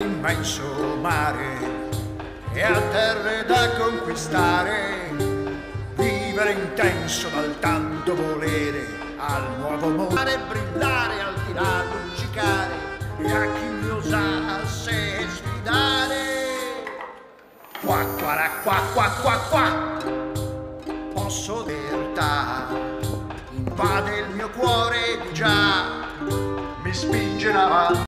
l'immenso mare e a terre da conquistare, vivere intenso dal tanto volere al nuovo mondo, brillare al di là, luccicare e a chi mi osasse sfidare. Qua qua qua qua qua qua, posso libertà invade il mio cuore di già, mi spinge in avanti.